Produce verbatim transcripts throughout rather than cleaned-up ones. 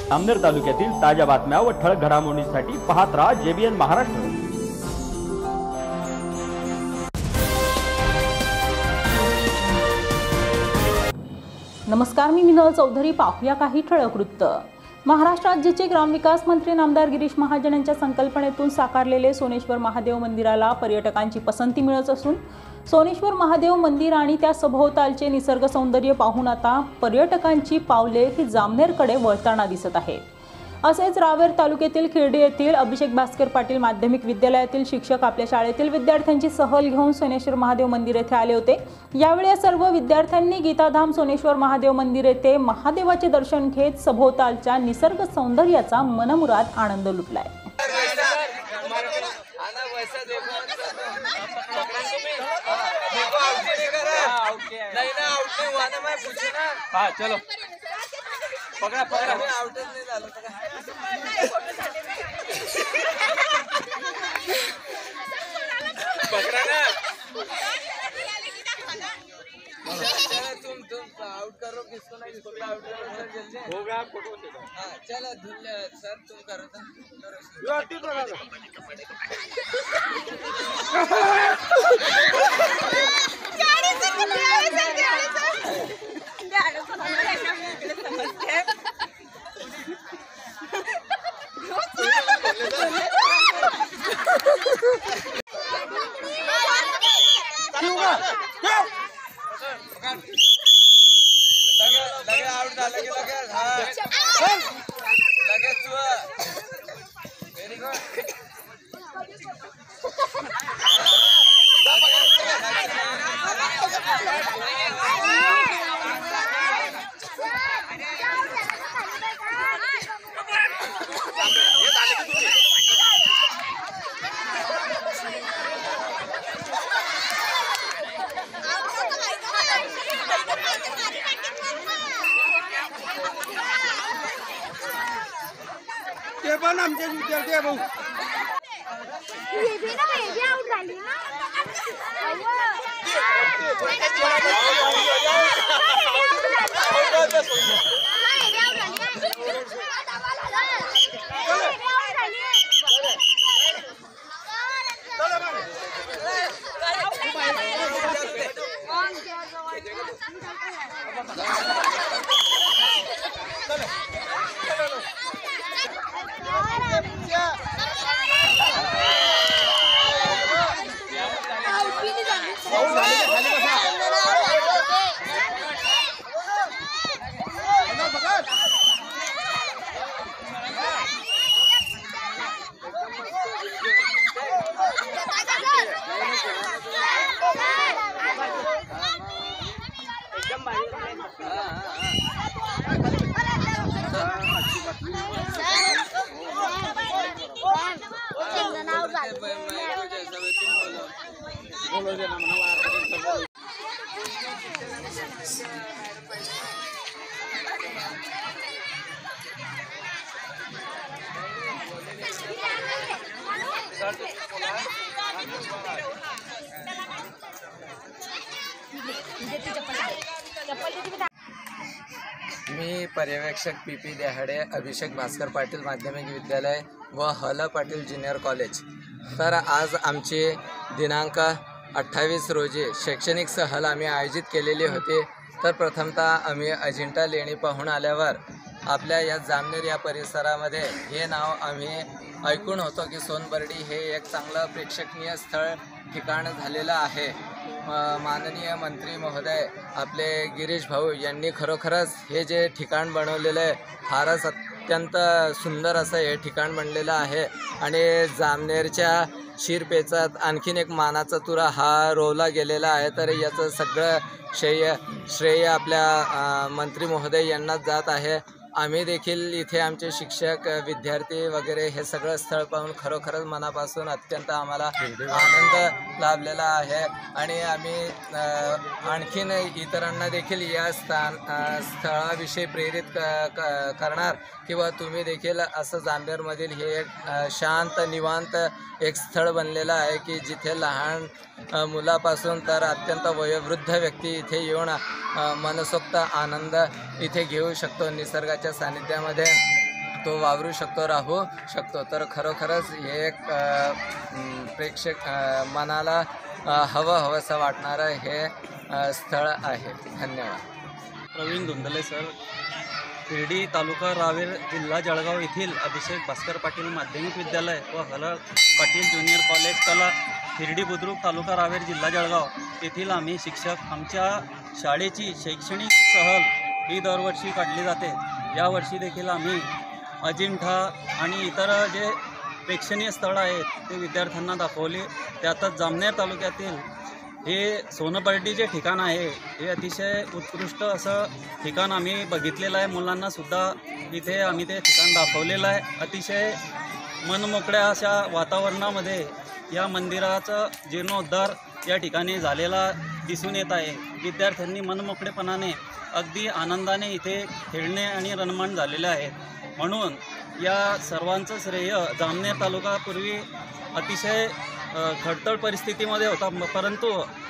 जामनेर तालुक्यातील ताज्या बातम्या व ठळक घडामोडींसाठी पाहत राहा जेबीएन महाराष्ट्र। नमस्कार, मी मिनल चौधरी। पाहूया काही ठळक वृत्त। महाराष्ट्र राज्याचे ग्रामविकास मंत्री नामदार गिरीश महाजन यांच्या संकल्पनेतून साकारलेले सोनेश्वर महादेव मंदिराला पर्यटकांची पसंती मिळत असून सोनेश्वर महादेव मंदिर आणि त्या सभोवतालचे निसर्ग सौंदर्य पाहून आता पर्यटकांची पावले ही जामनेरकडे वळताना दिसत आहेत। असेच रावेर तालुक्यातील खिर्डी येथील अभिषेक भास्कर पाटील माध्यमिक विद्यालयातील शिक्षक आपल्या शाळेतील विद्यार्थ्यांची सहल घेऊन सोनेश्वर महादेव मंदिर येथे आले होते। यावेळी या सर्व विद्यार्थ्यांनी गीताधाम सोनेश्वर महादेव मंदिर येथे महादेवाचे दर्शन घेत सभोवतालच्या निसर्ग सौंदर्याचा मनमुराद आनंद लुटलाय। हाँ चलो पकड़ा पकड़ा आउट नहीं डालो पकड़ा ना तुम तुम आउट करो किसको नहीं किसको आउट करो सर जल्दी हो गया फोटो हाँ चलो धुल सर तुम करो तो लगे लगे आउट लगे लगे हाँ लगे चुआ वेरी गुड ते पण आमचे विद्यार्थी आहे भाऊ ये भी ना ये भी आउट झाली ना मी पर्यवेक्षक पी पी देहाडे अभिषेक भास्कर पाटील माध्यमिक विद्यालय व हल पाटील ज्युनियर कॉलेज। तर आज आमची दिनांक अठ्ठावीस रोजी शैक्षणिक सहल आम्ही आयोजित केलेली होती। तर प्रथमतः आम्ही अजिंठा लेणी पाहून आल्यावर आपल्या या जामनेर या परिसरामध्ये हे नाव आम्ही ऐकून होतो की सोनबर्डी हे एक चांगलं प्रेक्षणीय स्थळ ठिकाण झालेलं आहे। माननीय मंत्री महोदय आपले गिरीश भाऊ यांनी खरोखरच हे जे ठिकाण बनवलेलं आहे फारच अत्यंत सुंदर असं हे ठिकाण बनलेलं आहे आणि जामनेरच्या शिरपेचात आणखीन एक मानाचा तुरा हा रोवला गेलेला आहे। तर याचं सगळं श्रेय श्रेय आपल्या मंत्री महोदय यांनाच जात आहे। आम्ही देखील इथे आमचे शिक्षक विद्यार्थी वगैरे हे सगळं स्थळ पाहून खरोखरच मनापासून अत्यंत आम्हाला आनंद लाभलेला आहे आणि आम्ही आणखीन इतरांना देखील या स्थान स्थळाविषयी प्रेरित करणार किंवा तुम्ही देखील असं जामनेरमधील हे एक शांत निवांत एक स्थळ बनलेलं आहे की जिथे लहान मुलापासून तर अत्यंत वयोवृद्ध व्यक्ती इथे येऊन मनसोक्त आनंद इथे घेऊ शकतो निसर्गाच्या सानिध्यामध्ये। तो वावरू शकतो, राहू शकतो. तर खरोखरच हे एक अ, प्रेक्षक अ, मनाला अ, हवं हवंसं वाटणारं हे अ, स्थळ आहे. धन्यवाद. प्रवीण धुंदले सर, शिर्डी तालुका रावेर जिल्हा जळगाव येथील अभिषेक भास्कर पाटील माध्यमिक विद्यालय व हल पाटील ज्युनियर कॉलेज कला शिर्डी बुद्रुक तालुका रावेर जिल्हा जळगाव येथील आम्ही शिक्षक आमच्या शाळेची शैक्षणिक सहल ही दरवर्षी काढली जाते. यावर्षी देखील आम्ही अजिंठा आणि इतर जे प्रेक्षणीय स्थळं आहेत ते विद्यार्थ्यांना दाखवली. त्यातच जामनेर तालुक्यातील हे सोनबर्डी जे ठिकाण आहे हे अतिशय उत्कृष्ट असं ठिकाण आम्ही बघितलेलं आहे. मुलांनासुद्धा इथे आम्ही ते ठिकाण दाखवलेलं आहे. अतिशय मनमोकळ्या अशा वातावरणामध्ये या मंदिराचा जीर्णोद्धार या ठिकाणी झालेला दिसून येत आहे. विद्यार्थ्यांनी मनमोकळेपणाने अगदी आनंदाने इथे खेळणे आणि रममाण झालेले आहेत. म्हणून या सर्वांचं श्रेय जामनेर तालुका पूर्वी अतिशय खडतळ परिस्थितीमध्ये होता, परंतु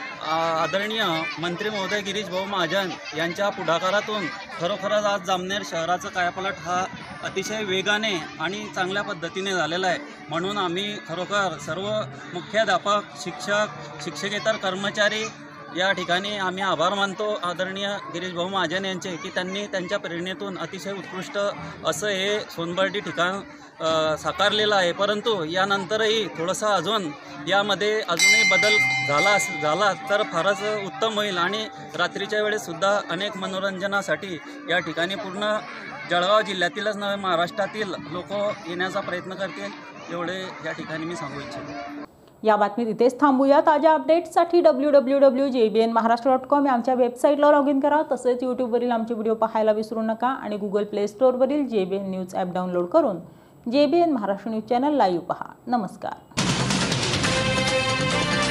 आदरणीय मंत्री महोदय गिरीश भाऊ महाजन यांच्या पुढाकारातून खरोखरच आज जामनेर शहराचं कायापालट हा अतिशय वेगाने आणि चांगल्या पद्धतीने झालेला आहे. म्हणून आम्ही खरोखर सर्व मुख्याध्यापक, शिक्षक, शिक्षकेतर कर्मचारी या ठिकाणी आम्ही आभार मानतो आदरणीय गिरीश भाऊ महाजन यांचे की त्यांनी त्यांच्या प्रेरणेतून अतिशय उत्कृष्ट असं हे सोनबर्डी ठिकाण साकारलेलं आहे. परंतु यानंतरही थोडंसं अजून यामध्ये अजूनही बदल झाला झाला तर फारच उत्तम होईल आणि रात्रीच्या वेळेसुद्धा अनेक मनोरंजनासाठी या ठिकाणी पूर्ण जळगाव जिल्ह्यातीलच नव्हे महाराष्ट्रातील लोक येण्याचा प्रयत्न करतील, एवढे या ठिकाणी मी सांगू इच्छितो. या बातमीत इथेच थांबूया. ताज्या अपडेट्ससाठी W W W J B N Maharashtra dot com या आमच्या वेबसाईटला लॉग इन करा. तसेच यूट्यूबवरील आमचे व्हिडिओ पाहायला विसरू नका आणि गुगल प्ले स्टोअरवरील J B N news app download करून J B N Maharashtra news channel live पहा. नमस्कार.